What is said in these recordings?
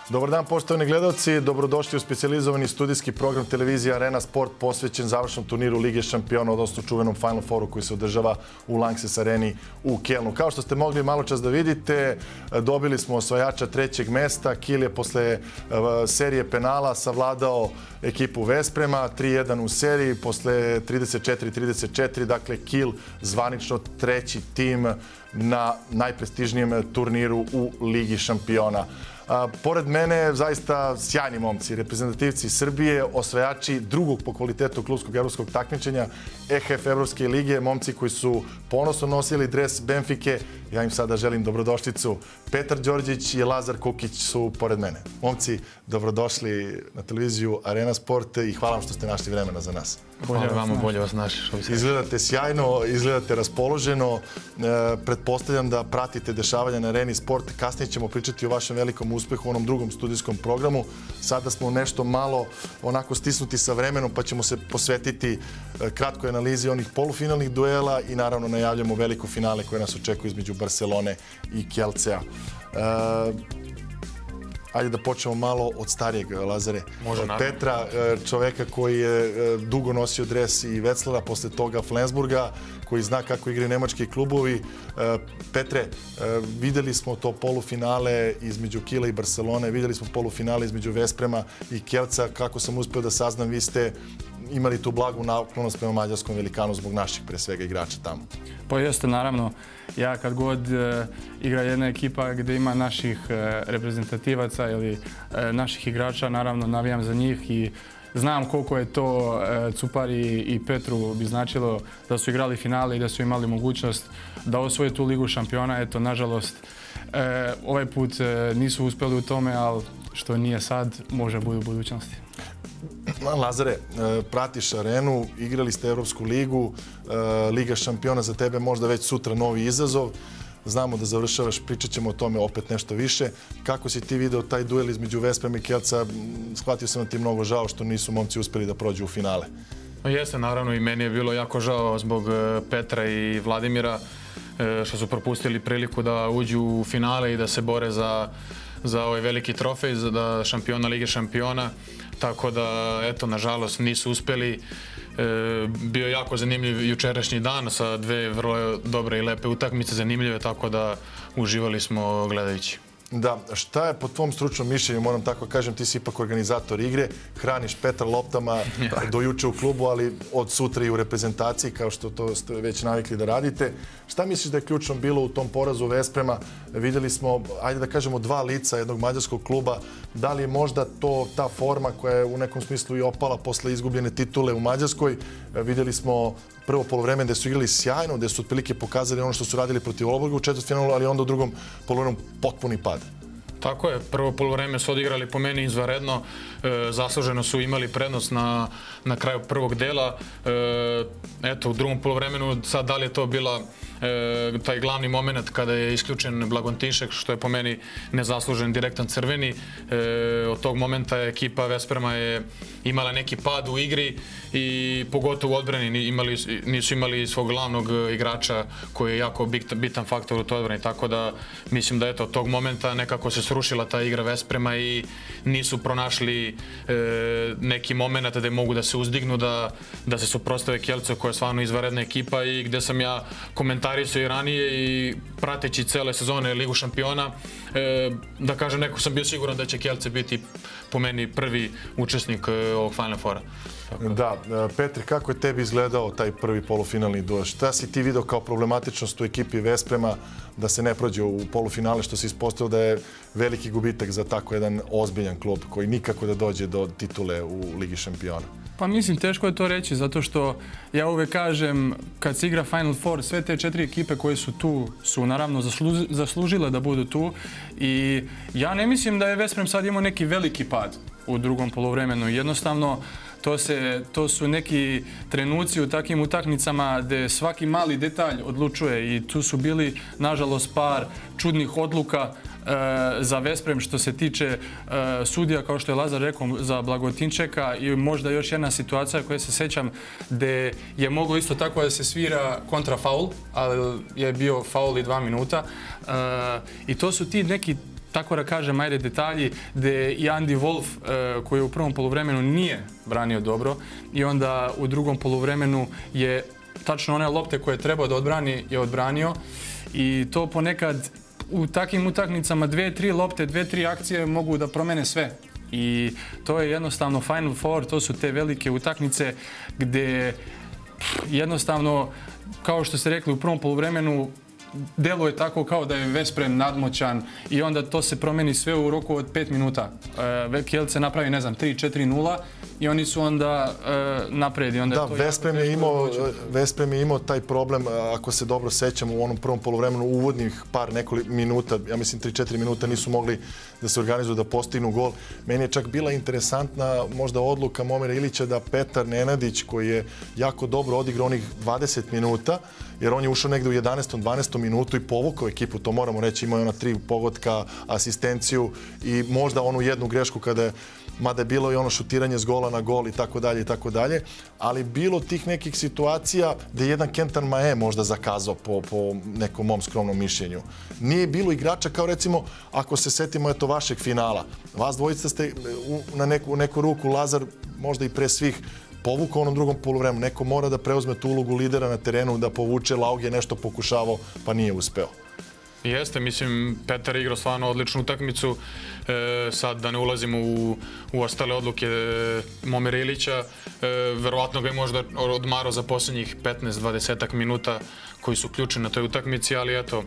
Dobar dan, poštovani gledalci. Dobrodošli u specijalizovani studijski program televizije Arena Sport posvećen završnom turniru Lige šampiona, odnosno čuvenom Final Fouru koji se održava u Lanxess areni u Kelnu. Kao što ste mogli malo čas da vidite, dobili smo osvajača trećeg mesta. Kiel je posle serije penala savladao ekipu Vesprema, 3-1 u seriji, posle 34-34. Dakle, Kiel zvanično treći tim na najprestižnijem turniru u Ligi šampiona. Pored mene, zaista sjajni momci, reprezentativci Srbije, osvajači drugog po kvalitetu klubskog evropskog takmičenja EHF Evropske lige, momci koji su ponosno nosili dres Benfike. Ja im sada želim dobrodošlicu. Petar Đorđić i Lazar Kukić su pored mene. Momci, dobrodošli na televiziju Arena Sport i hvala vam što ste našli vremena za nas. Bolje vama, bolje vas naši. Izgledate sjajno, izgledate raspoloženo. Pretpostavljam da pratite dešavanja na Areni Sport. Kasnije ćemo pričati o vašem velikom uspehu u onom drugom studijskom programu. Sada smo nešto malo onako stisnuti sa vremenom, pa ćemo se posvetiti kratkoj analizi onih polufinalnih duela i naravno najavljamo veliko finale koje nas očekuje između Barcelone i Kielcea. Ajde da počnemo malo od starijeg, Lazare. Od Petra, čoveka koji je dugo nosio dres i Wetzlara, posle toga Flensburga, koji zna kako igraju nemački klubovi. Petre, videli smo to polufinale između Kiela i Barcelone, videli smo polufinale između Vesprema i Kielca. Kako sam uspeo da saznam, vi ste imali tu blagu naklonost prema mađarskom velikanu zbog naših, pre svega, igrača tamo. Pa jeste, naravno. Ja kad god igra jedna ekipa gdje ima naših reprezentativaca ili naših igrača, naravno navijam za njih i znam koliko je to Cupari i Petru bi značilo da su igrali finale i da su imali mogućnost da osvoje tu Ligu šampiona. Eto, nažalost, ovaj put nisu uspjeli u tome, ali što nije sad, može bude u budućnosti. Lazare, pratiš Arenu, igrali ste Evropsku ligu, Liga šampiona za tebe možda već sutra novi izazov. Znamo da završavaš, pričat ćemo o tome opet nešto više. Kako si ti video taj duel između Vesprema i Kielca? Shvatio sam da ti je mnogo žao što nisu momci uspjeli da prođu u finale. Jeste, naravno, i meni je bilo jako žao zbog Petra i Vladimira što su propustili priliku da uđu u finale i da se bore za ovaj veliki trofej, za šampiona Lige šampiona. Tako da, eto, nažalost, nisu uspjeli. Bio je jako zanimljiv jučerašnji dan sa dve vrlo dobre i lepe utakmice, zanimljive, tako da uživali smo gledajući. Da, šta je po tvom stručnom mišljenju, moram tako kažem, ti si ipak organizator igre, hraniš Petra loptama do juče u klubu, ali od sutra i u reprezentaciji, kao što to ste već navikli da radite. Šta misliš da je ključno bilo u tom porazu Vesprema? Vidjeli smo, ajde da kažemo, dva lica jednog mađarskog kluba. Da li je možda to ta forma koja je u nekom smislu i opala posle izgubljene titule u Mađarskoj? Vidjeli smo prvo polovreme gde su igrali sjajno, gde su otprilike pokazali ono što su radili protiv Olborga u četvrtfinalu, ali onda u drugom polovremenu potpuni pad. Tako je, prvo polovreme su odigrali po meni izvanredno, zasluženo su imali prednost na kraju prvog dela. Eto, u drugom polovremenu, sad da li je to bila taj glavni moment kada je isključen Blagotinšek, što je po meni nezaslužen direktan crveni. Od tog momenta ekipa Vesprema je imala neki pad u igri i pogotovo u odbrani nisu imali svog glavnog igrača koji je jako bitan faktor u toj odbrani. Tako da mislim da eto, od tog momenta nekako se srušila ta igra Vesprema i nisu pronašli neki moment da mogu da se uzdignu, da se suprotstave Kielcu koja je stvarno izvanredna ekipa i gde sam ja komentarisao i ranije i prateći cele sezone Ligu šampiona, da kažem, neko sam bio siguran da će Kielce biti po meni prvi učesnik ovog Final Fora. Da, Petri, kako je tebi izgledao taj prvi polufinalni duel? Šta si ti video kao problematičnost u ekipi Vesprema da se ne prođe u polufinale, što se ispostavilo da je veliki gubitak za tako jedan ozbiljan klub koji nikako da dođe do titule u Ligi šampiona? Pa mislim, teško je to reći, zato što ja uvek kažem, kad se igra Final Four, sve te četiri ekipe koje su tu su naravno zaslužile da budu tu i ja ne mislim da je Vesprem sad imao neki veliki pad u drugom poluvremenu. Jednostavno, to su neki trenuci u takvim utakmicama gde svaki mali detalj odlučuje i tu su bili, nažalost, par čudnih odluka za Vesprem što se tiče sudija, kao što je Lazar rekao, za Blagotinčeka i možda još jedna situacija koja se sećam gde je moglo isto tako da se svira kontrafaul, ali je bio faul i 2 minuta. I to su ti neki tako da kažem, ajde detalji, gde i Andy Wolf, koji u prvom poluvremenu nije branio dobro i onda u drugom poluvremenu je tačno one lopte koje je trebao da odbrani je odbranio i to ponekad u takvim utakmicama 2-3 lopte, 2-3 akcije mogu da promene sve. I to je jednostavno Final Four, to su te velike utakmice gde jednostavno, kao što ste rekli, u prvom poluvremenu deluje tako kao da je Veszprém nadmoćan i onda to se promeni sve u roku od 5 minuta. Kielce napravi, ne znam, 3-4-0 i oni su onda napredi. Da, Veszprém je imao taj problem, ako se dobro sećam, u onom prvom poluvremenu uvodnih nekoliko minuta, ja mislim 3-4 minuta nisu mogli da se organizuju, da postignu gol. Meni je čak bila interesantna možda odluka Momira Ilića da Petar Nenadić, koji je jako dobro odigrao onih 20 minuta, jer on je ušao negde u 11. 12. minutu i povukao ekipu, to moramo reći, imao je ona 3 pogotka, asistenciju i možda onu jednu grešku mada je bilo i ono šutiranje s gola na gol i tako dalje, ali bilo tih nekih situacija gde je jedan Kentan Mae možda zakazao po nekom mom skromnom mišljenju. Nije bilo igrača kao recimo, ako se setimo vašeg finala, vas dvojica ste na neku ruku, Lazar možda i pre svih, povukao onom drugom poluvremenu. Neko mora da preuzme tu ulogu lidera na terenu, da povuče. Laug je nešto pokušavao, pa nije uspeo. Jeste, mislim, Petar je igrao stvarno odličnu utakmicu. Sad da ne ulazimo u ostale odluke Momira Ilića, verovatno ga je možda odmarao za posljednjih 15-20 minuta koji su ključni na toj utakmici, ali eto,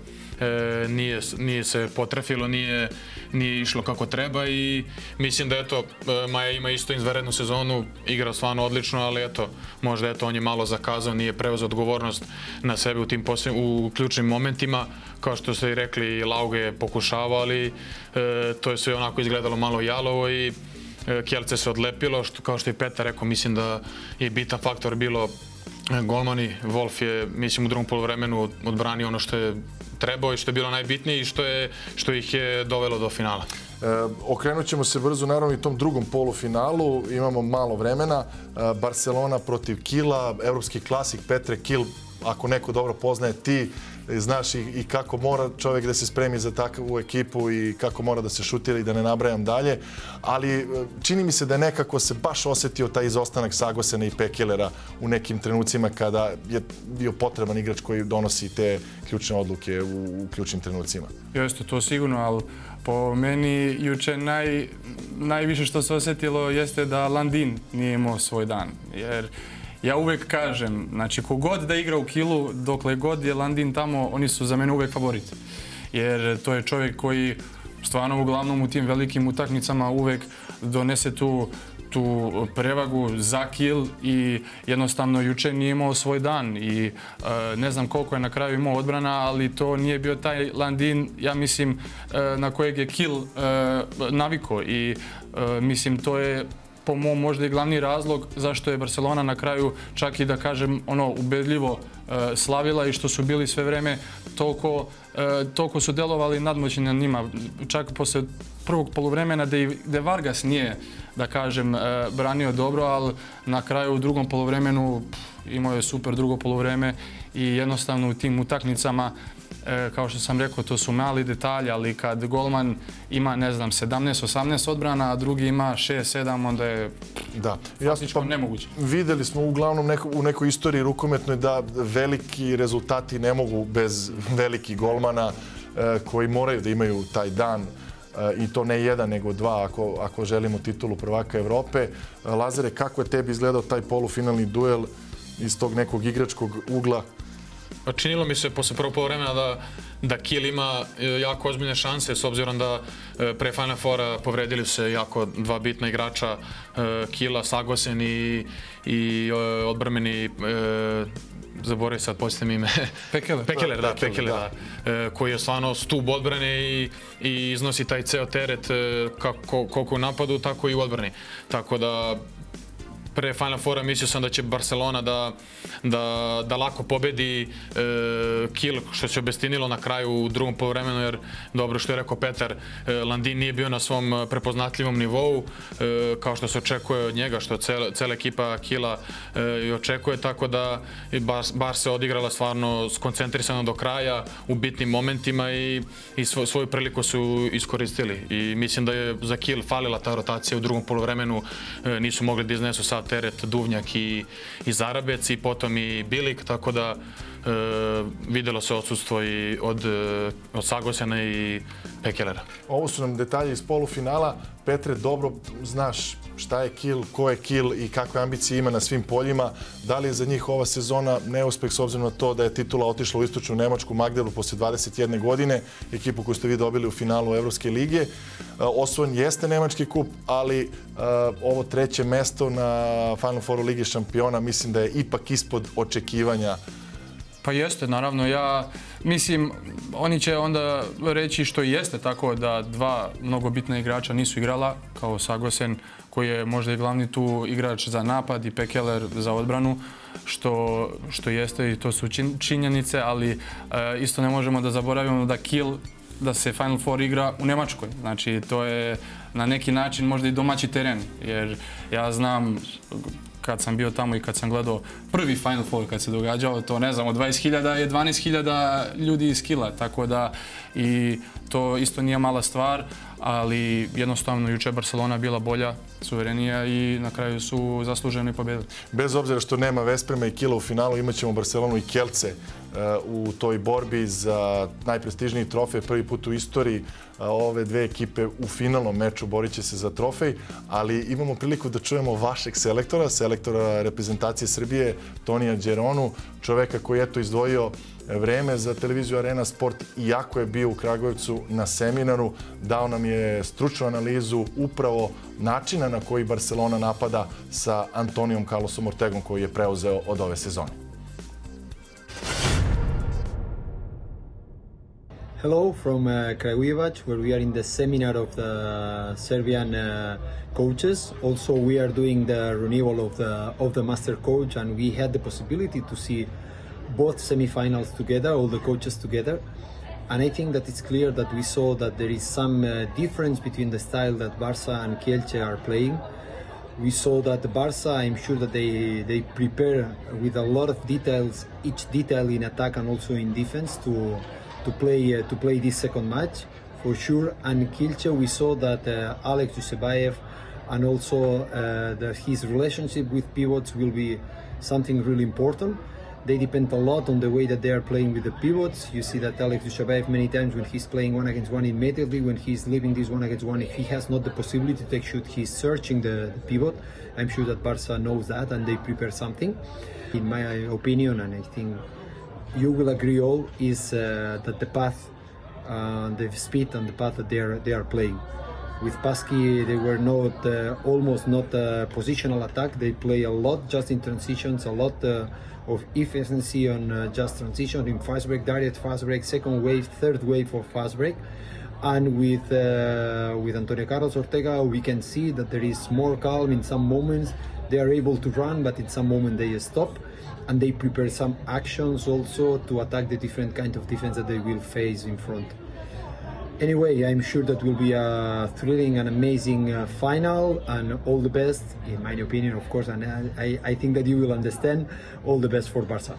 nije se potrefilo, nije išlo kako treba i mislim da eto, Maja ima isto izvanrednu sezonu, igra stvarno odlično, ali eto, možda eto on je malo zakazao, nije preuzeo odgovornost na sebe u ključnim momentima, kao što ste i rekli, Laug je pokušavao, ali to je sve onako izgledalo malo jalovo i Kielce se odlepilo, kao što je Petar rekao, mislim da je bitan faktor bilo golmani. Wolf je, mislim, u drugom poluvremenu odbranio ono što je trebao i što je bilo najbitnije i što ih je dovelo do finala. Okrenut ćemo se brzo, naravno, i tom drugom polufinalu. Imamo malo vremena. Barcelona protiv Kiela, evropski klasik. Petre, Kiel, ako neko dobro poznaje, ti znaš i kako mora čovjek da se spremi za takvu ekipu i kako mora da se šutira i da ne nabrajam dalje. Ali čini mi se da je nekako se baš osjetio taj izostanak Sagosena i Pekelera u nekim trenucima kada je bio potreban igrač koji donosi te ključne odluke u ključnim trenucima. Jeste, to sigurno, ali po meni juče najviše što se osjetilo jeste da Landin nije imao svoj dan. Jer ja uvek kažem, znači kogod da igra u Kielu, dokle god je Landin tamo, oni su za mene uvek favoriti. Jer to je čovjek koji stvarno uglavnom u tim velikim utakmicama uvek donese tu prevagu za Kiel i jednostavno juče nije imao svoj dan i ne znam koliko je na kraju imao odbrana, ali to nije bio taj Landin, ja mislim, na kojeg je Kiel navikao i mislim to je po mom možda i glavni razlog zašto je Barcelona na kraju čak i da kažem ubedljivo slavila i što su bili sve vreme toliko su delovali nadmoćni na njima. Čak posle prvog poluvremena gde Vargas nije, da kažem, branio dobro, ali na kraju u drugom poluvremenu imao je super drugo poluvreme i jednostavno u tim utakmicama, kao što sam rekao, to su mali detalji, ali kad golman ima, ne znam, 17-18 odbrana, a drugi ima 6-7, onda je faktički nemoguće. Videli smo uglavnom u nekoj istoriji rukometnoj da veliki rezultati ne mogu bez velikih golmana koji moraju da imaju taj dan i to ne jedan nego dva ako želimo titulu prvaka Evrope. Lazare, kako je tebi izgledao taj polufinalni duel iz tog nekog igračkog ugla? Činilo mi se posle prvog poluvremena da Kiel ima jako ozbiljne šanse, s obzirom da pre Final Fora povredili se jako dva bitna igrača Kiela, Sagosen i odbrambeni, zaboravim sad, poslije mi ime, Pekeler, koji je stvarno stub odbrane i iznosi taj ceo teret koliko u napadu, tako i u odbrani. Tako da pre Final Fora mislio sam da će Barcelona da lako pobedi Kiel, što se obestinilo na kraju u drugom poluvremenu, jer dobro što je rekao Petar, Landin nije bio na svom prepoznatljivom nivou, kao što se očekuje od njega, što cela ekipa Kiela i očekuje, tako da Barca se odigrala stvarno skoncentrisano do kraja u bitnim momentima i svoju priliku su iskoristili. I mislim da je za Kiel falila ta rotacija u drugom poluvremenu, nisu mogli da iznesu sav teret Duvnjak i Zarabec i potom i Bilik, tako da videlo se odsustvo i od Sagosjana i Pekelera. Ovo su nam detalje iz polufinala. Petre, dobro znaš šta je Kiel, ko je Kiel i kakve ambicije ima na svim poljima. Da li je za njih ova sezona neuspeh s obzirom na to da je titula otišla u istočnu Nemačku, Magdeburg, posle 21 godine, ekipu koju ste vi dobili u finalu Evropske lige. Osvojen jeste nemački kup, ali ovo treće mesto na Final Fouru Lige šampiona mislim da je ipak ispod očekivanja. Pa jeste, naravno. Ja mislim, oni će onda reći što jeste tako da dva mnogo bitna igrača nisu igrala, kao Sagosen koji je možda i glavni tu igrač za napad i Pekeler za odbranu, što jeste i to su činjenice, ali isto ne možemo da zaboravimo da Kiel, da se Final Four igra u Nemačkoj. Znači, to je na neki način možda i domaći teren, jer ja znam kad sam bio tamo i kad sam gledao prvi Final Four kad se događao, to ne znam, od 20.000 je 12.000 ljudi iz Kiela, tako da i to isto nije mala stvar, ali jednostavno juče Barcelona bila bolja, suverenija i na kraju su zasluženo i pobedili. Bez obzira što nema Vesprema i Kiela u finalu, imat ćemo Barcelonu i Kielce u toj borbi za najprestižniji trofej. Prvi put u istoriji ove dve ekipe u finalnom meču borit će se za trofej, ali imamo priliku da čujemo vašeg selektora reprezentacije Srbije, Tonija Đeronu, čoveka koji je izdvojio vreme za televiziju Arena Sport, iako je bio u Kragujevcu na seminaru, dao nam je stručnu analizu upravo načina na koji Barcelona napada sa Antonijom Carlosom Ortegom koji je preuzeo od ove sezone. Hello from Kragujevac, where we are in the seminar of the Serbian coaches. Also, we are doing the renewal of the master coach, and we had the possibility to see both semifinals together, all the coaches together. And I think that it's clear that we saw that there is some difference between the style that Barca and Kielce are playing. We saw that the Barca, I'm sure that they prepare with a lot of details, each detail in attack and also in defense to play this second match for sure. And Kielce, we saw that Alex Dusebaev and also his relationship with pivots will be something really important. They depend a lot on the way that they are playing with the pivots. You see that Alex Dusebaev many times when he's playing one against one immediately, when he's leaving this one against one, if he has not the possibility to take shoot, he's searching the pivot. I'm sure that Barca knows that and they prepare something. In my opinion, and I think you will agree all, is that the path, the speed and the path that they are playing. With Pasky, they were not almost not positional attack. They play a lot just in transitions, a lot of efficiency on just transition in fast break, direct fast break, second wave, third wave for fast break. And with Antonio Carlos Ortega, we can see that there is more calm in some moments. They are able to run, but in some moment they stop. And they prepare some actions also to attack the different kind of defense that they will face in front. Anyway, I'm sure that will be a thrilling and amazing final, and all the best, in my opinion, of course, and I think that you will understand, all the best for Barca.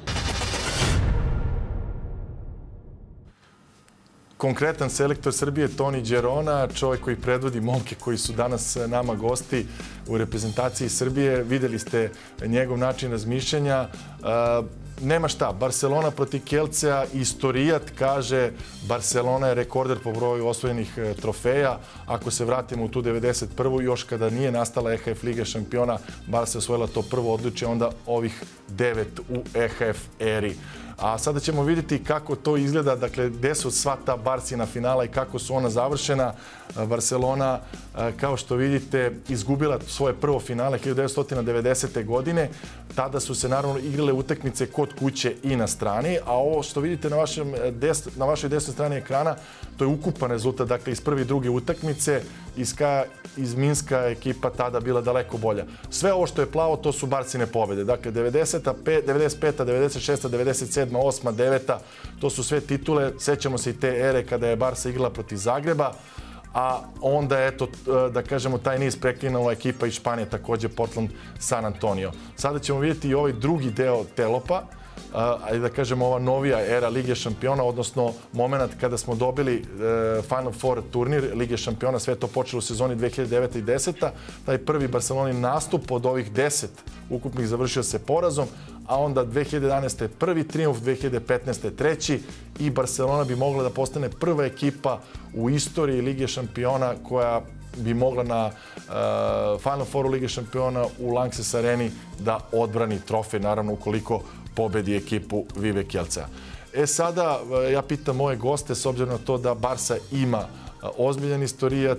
Konkretan selektor Srbije, Toni Đerona, čovjek koji predvodi momke koji su danas nama gosti u reprezentaciji Srbije. Videli ste njegov način razmišljanja. Nema šta, Barcelona protiv Kielcea, istorijat kaže Barcelona je rekorder po broju osvojenih trofeja. Ako se vratimo u tu 91. još kada nije nastala EHF Liga šampiona, Barca je osvojila to prvo odličje, onda ovih 9 u EHF eri. A sada ćemo vidjeti kako to izgleda, dakle, gde su sva ta Barcina finala i kako su ona završena. Barcelona, kao što vidite, izgubila svoje prvo finale 1990. godine. Tada su se naravno igrale utakmice kod kuće i na strani, a ovo što vidite na vašoj desnoj strani ekrana, to je ukupan rezultat, dakle, iz prve i druge utakmice. iz Minska ekipa tada bila daleko bolja. Sve ovo što je plavo, to su Barcine pobjede. Dakle, 95. 96. 97. 8. 9. To su sve titule. Sećamo se i te ere kada je Barca igrala protiv Zagreba. A onda, eto, da kažemo, taj niz preklinala ekipa iz Španije, također Portland, San Antonio. Sada ćemo vidjeti i ovaj drugi deo telopa, ali da kažemo ova novija era Lige šampiona, odnosno moment kada smo dobili Final Four turnir Lige šampiona, sve to počelo u sezoni 2009. i 10. Taj prvi Barcelonin nastup od ovih 10 ukupnih završio se porazom, a onda 2011. prvi trijumf, 2015. treći i Barcelona bi mogla da postane prva ekipa u istoriji Lige šampiona koja bi mogla na Final Fouru Lige šampiona u Lanxess Areni da odbrani trofej, naravno ukoliko pobedi ekipu Vive Kielcea. Sada ja pitam moje goste, s obzirom na to da Barca ima ozbiljan istorijat,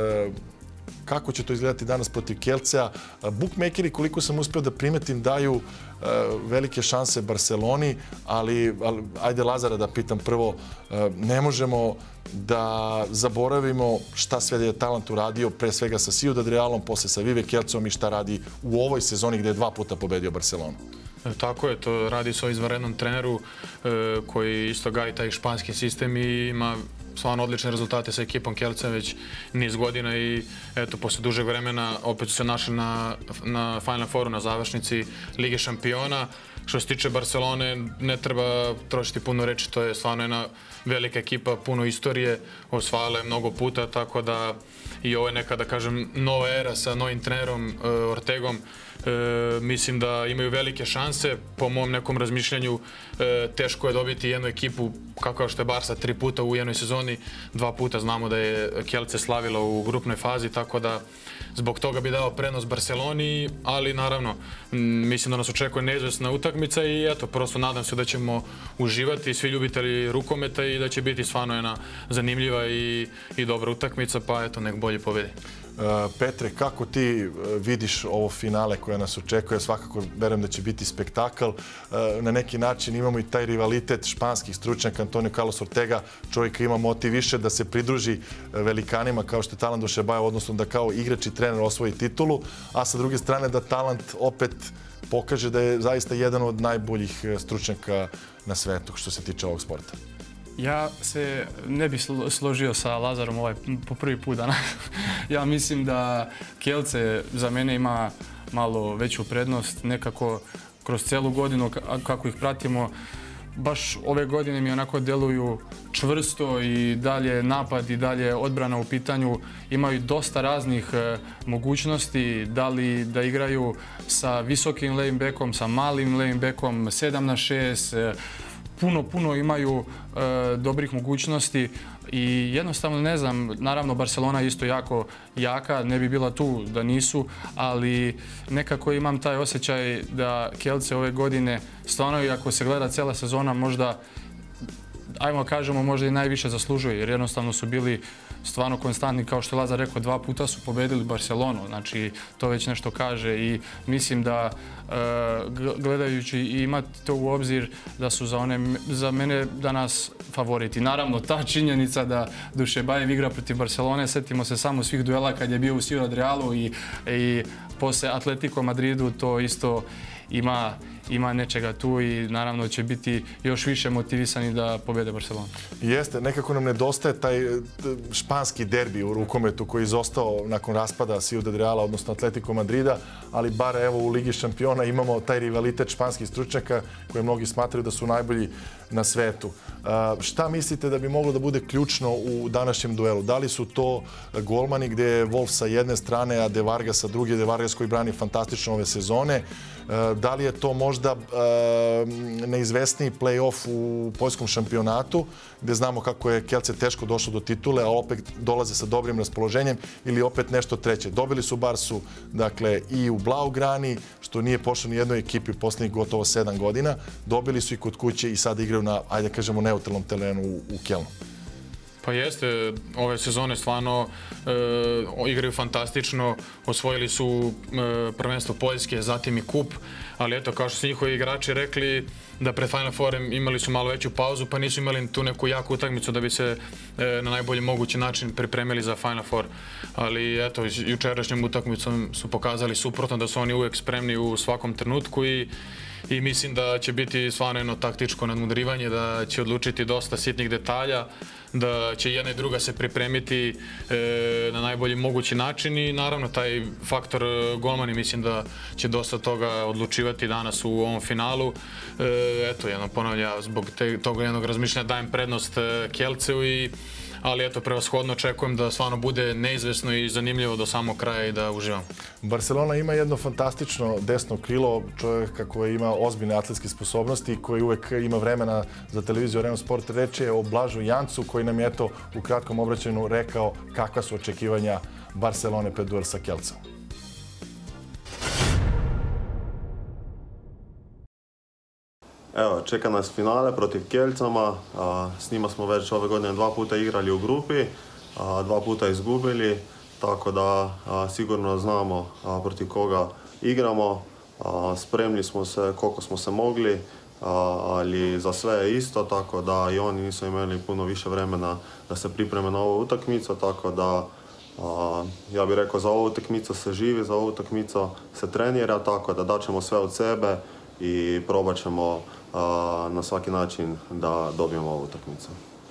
kako će to izgledati danas protiv Kielcea. Bookmakeri, koliko sam uspio da primetim, daju velike šanse Barceloni, ali ajde Lazara da pitam prvo, ne možemo da zaboravimo šta sve je Talent uradio, pre svega sa Ciudad Realom, posle sa Vive Kielceom i šta radi u ovoj sezoni gde je 2 puta pobedio Barcelonu. Tako je, to radi se o izvanrednom treneru koji isto gaji taj španski sistem i ima stvarno odlične rezultate sa ekipom Kielcea već niz godina i eto, posle dužeg vremena opet su se našli na Final Fouru, na završnici Lige šampiona. Što se tiče Barcelone, ne treba trošiti puno reči, to je stvarno jedna velika ekipa, puno istorije, osvajala je mnogo puta, tako da i ovo je neka, da kažem, nova era sa novim trenerom Ortegom. Mislim da imaju velike šanse. Po mom nekom razmišljanju teško je dobiti jednu ekipu kao što je Barca 3 puta u jednoj sezoni, 2 puta znamo da je Kielce slavila u grupnoj fazi, tako da zbog toga bi dao prednost Barceloni, ali naravno mislim da nas očekuje neizvesna utakmica i eto, prosto nadam se da ćemo uživati svi ljubitelji rukometa i da će biti stvarno jedna zanimljiva i dobra utakmica, pa eto, nek bolje pobedi. Petre, kako ti vidiš ovo finale koje nas očekuje? Svakako verujem da će biti spektakl. Na neki način imamo i taj rivalitet španskih stručnjaka. Antonio Carlos Ortega, čovjek ima motiv više da se pridruži velikanima kao što je Talent Dušebajev, odnosno da kao igrač i trener osvoji titulu, a sa druge strane da Talent opet pokaže da je zaista jedan od najboljih stručnjaka na svetu što se tiče ovog sporta. Ja se ne bih složio sa Lazarom po prvi put danas. Ja mislim da Kielce za mene ima malo veću prednost. Nekako kroz celu godinu kako ih pratimo, baš ove godine mi onako deluju čvrsto i dalje napad i dalje odbrana u pitanju. Imaju dosta raznih mogućnosti, da li da igraju sa visokim laying-backom, sa malim laying-backom, 7-6, puno imaju dobrih mogućnosti i jednostavno ne znam, naravno Barcelona je isto jako jaka, ne bi bila tu da nisu, ali nekako imam taj osjećaj da Kielce ove godine stvarno, i ako se gleda cijela sezona, možda, ajmo kažemo, možda i najviše zaslužuje, jer jednostavno su bili stvarno konstantni, kao što je Lazar rekao, 2 puta su pobedili Barcelonu, znači to već nešto kaže i mislim da gledajući i imati to u obzir da su za mene danas favoriti. Naravno, ta činjenica da Dušebajev igra protiv Barcelone, setimo se samo svih duela kad je bio u Ciudad Realu i posle Atletico Madridu, to isto ima nečega tu i naravno će biti još više motivisani da pobede Barcelonu. Jeste, nekako nam nedostaje taj španski derbi u rukometu koji je izostao nakon raspada Ciudad Reala, odnosno Atletico Madrida, ali bar evo u Ligi šampiona imamo taj rivalitet španskih stručnjaka koje mnogi smatraju da su najbolji na svetu. Šta mislite da bi moglo da bude ključno u današnjem duelu? Da li su to golmani gdje je Wolf sa jedne strane, a De Vargas sa druge, De Vargas koji brani fantastično ove sezone? Da li je to možda neizvesniji play-off u poljskom šampionatu, gdje znamo kako je Kielce teško došlo do titule, a opet dolaze sa dobrim raspoloženjem, ili opet nešto treće? Dobili su Barsu, dakle, i u Blaugrani, što nije pošlo ni jednoj ekipi u posljednjih gotovo 7 godina. Dobili su i kod kuće i sada igraju na, ajde kažemo, neutralnom terenu u Kelnu. Pa jeste, ove sezone stvarno igraju fantastično, osvojili su prvenstvo Poljske, zatim i kup, ali eto, kao što su njihovi igrači rekli, da pred Final Fourem imali su malo veću pauzu, pa nisu imali tu neku jaku utakmicu da bi se na najbolji mogući način pripremili za Final Four. Ali eto, jučerašnjom utakmicom su pokazali suprotno, da su oni uvijek spremni u svakom trenutku i mislim da će biti stvarno jedno taktičko nadmudrivanje, da će odlučiti dosta sitnih detalja, da će jedna i druga se pripremiti na najbolji mogući način i naravno taj faktor golmani mislim da će dosta toga odlučivati danas u ovom finalu. Eto, jedno ponavlja, zbog toga jednog razmišljanja dajem prednost Kielceu, ali eto, prevashodno očekujem da stvarno bude neizvesno i zanimljivo do samog kraja i da uživam. Barcelona ima jedno fantastično desno krilo, čovjeka koji ima ozbiljne atletske sposobnosti i koji uvek ima vremena za televiziju Arena Sport. Reč je o Blažu Jancu koji nam je eto u kratkom obraćanju rekao kakva su očekivanja Barcelone pred duel sa Kielceom. Evo, čeka nas finale protiv Kielcama. S njima smo već ove godine 2 puta igrali u grupi, 2 puta izgubili, tako da sigurno znamo protiv koga igramo. Spremili smo se koliko smo se mogli, ali za sve je isto, tako da i oni nisu imali puno više vremena da se pripreme na ovu utakmicu, tako da ja bih rekao za ovu utakmicu se živi, za ovu utakmicu se trenira, tako da daćemo sve od sebe i probat ćemo na svaki način da dobijemo ovu utakmicu.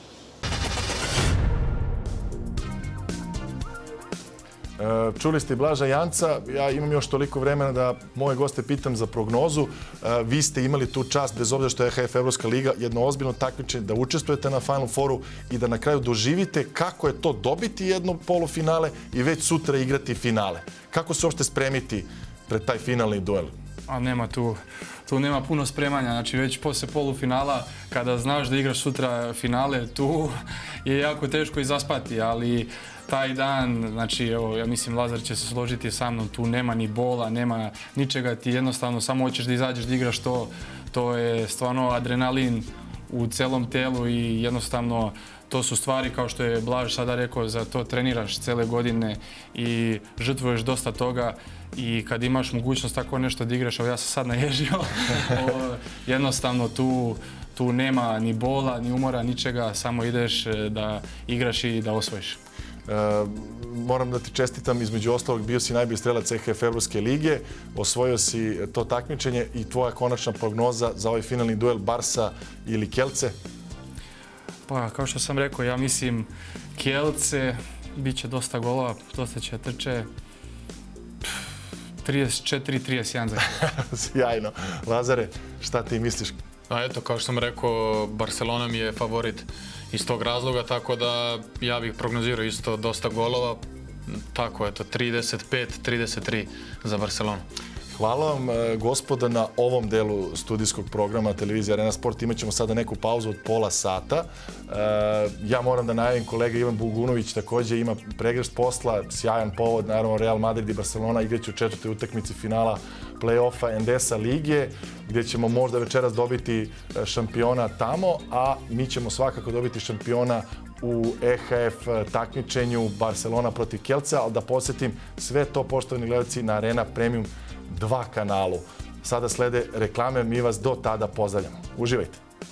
Čuli ste i Blaža Janca, ja imam još toliko vremena da moje goste pitam za prognozu. Vi ste imali tu čast, bez obzira što je EHF Evropska liga, jedno ozbiljno takmičenje, da učestvujete na Final Fouru i da na kraju doživite kako je to dobiti jedno polufinale i već sutra igrati finale. Kako se uopšte spremiti pred taj finalni duel? A nema tu nema puno spremanja, znači već posle polufinala, kada znaš da igraš sutra finale, tu je jako teško i zaspati, ali taj dan, znači evo, ja mislim Lazar će se složiti sa mnom, tu nema ni bola, nema ničega, ti jednostavno samo hoćeš da izađeš da igraš to je stvarno adrenalin u celom telu i jednostavno to su stvari kao što je Blaž sada rekao, za to treniraš cele godine i žrtvuješ dosta toga i kad imaš mogućnost tako nešto da igraš, evo ja sam sad naježio, jednostavno tu nema ni bola, ni umora, ničega, samo ideš da igraš i da osvojiš. Moram da ti čestitam, između ostalog bio si najbolji strelac EHF Evropske lige, osvojio si to takmičenje i tvoja konačna prognoza za ovaj finalni duel Barsa ili Kielce? Pa, kao što sam rekao, ja mislim Kielce, bit će dosta golova, dosta će trče, 34-31 za Sjajno. Lazare, šta ti misliš? A eto, kao što sam rekao, Barcelona mi je favorit iz tog razloga, tako da ja bih prognozirao isto dosta golova. Tako, eto, 35-33 za Barcelonu. Hvala vam, gospoda, na ovom delu studijskog programa Televizija Arena Sport. Imaćemo sada neku pauzu od pola sata. Ja moram da najavim, kolega Ivan Bulgunović također ima pregršt posla, sjajan povod, naravno Real Madrid i Barcelona igraće u 4. utakmici finala play-offa Endesa lige, gdje ćemo možda večeras dobiti šampiona tamo, a mi ćemo svakako dobiti šampiona u EHF takmičenju Barcelona protiv Kielcea, ali da podsjetim, sve to, poštovani gledalci, na Arena Premium 2 kanalu. Sada slede reklame, mi vas do tada pozdravljamo. Uživajte!